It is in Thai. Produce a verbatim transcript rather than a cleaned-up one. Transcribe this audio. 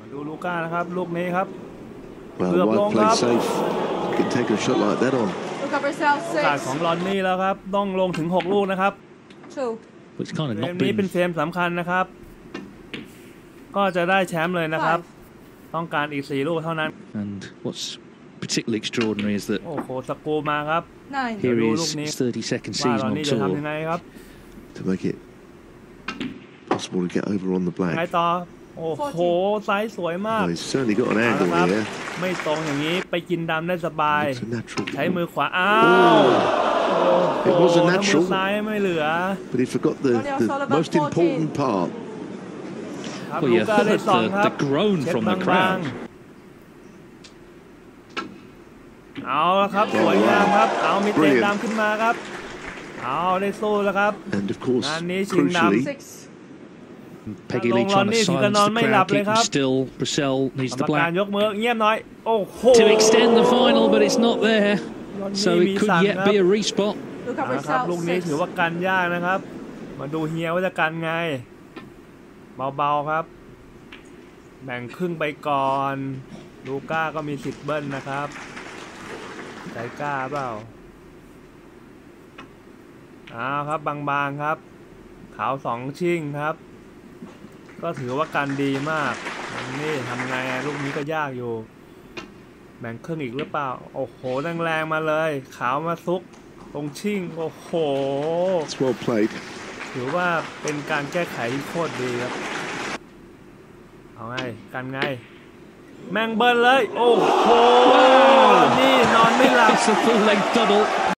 ดูลูก้านะครับลูกนี้ครับ Well, เกือบลง wide ค play รับ safe. You can take a shot like that on. โอกาสของลอนนี่แล้วครับต้องลงถึงหกลูกนะครับเกมนี้เป็นเฟรมสำคัญนะครับก็จะได้แชมป์เลยนะครับต้องการอีกสี่ลูกเท่านั้น And what's particularly extraordinary is that โอ้โหสกูมาครับ here is his thirty-second ว่า season ลอน on นี่จะ tour. ทำยังไงครับ To make it possible to get over on the ไง black. ต่อโอ้โหไซส์สวยมาก Well, he's certainly got an angle here. ไม่ตรงอย่างนี้ไปกินดำได้สบาย It's a natural. ใช้มือขวาอ้าว It was a มือ natural, ซ้ายไม่เหลือ but he forgot the, the most important part. ครับ Well, ลู you ก้าได้ heard สอง the, ครับ the groan เช็ด from บา the ง crowd. ๆเอาละครับสวยงามครับเอามีเตะดำขึ้นมาครับเอาได้สู้แล้วครับ And of course, งานนี้ชิงดำ crucially, Peggy Lee trying to silence the crowd, keep them still. Brissell ก needs ร the รมการ black ยกมือเงียบหน่อยโอ้โห to extend the final, but it's not there. ลอน So นี่มี it could สั่ง yet ครับ be a respot. นะครับลูกนี้ถือว่ากันยากนะครับ มาดูเฮียว่าจะกันไงเบาๆครับแบ่งครึ่งไปก่อนลูก้าก็มีสิทธิ์เบิ้ลนะครับใจกล้าเปล่าอ้าวครับบางๆครับขาวสองชิ่งครับก็ถือว่ากันดีมากนี่ทำไงลูกนี้ก็ยากอยู่แบ่งครึ่งอีกหรือเปล่าโอ้โหแรงๆมาเลยขาวมาซุกตรงชิ่งโอ้โห it's well played. ถือว่าเป็นการแก้ไขที่โคตรดีครับเอาไงกันไงแม่งเบิ้ลเลยโอ้โหนี่นอนไม่หลับ It's a full length double.